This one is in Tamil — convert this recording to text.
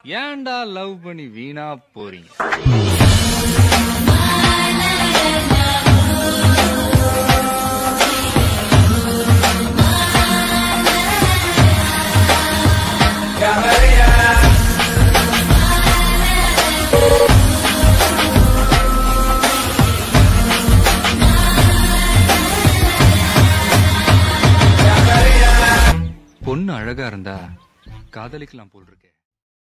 ஏன்டா லவ் பண்ணி வீணா போறீங்க? பொண்ணு அழகா இருந்தா காதலிக்கலாம் போல் இருக்கு.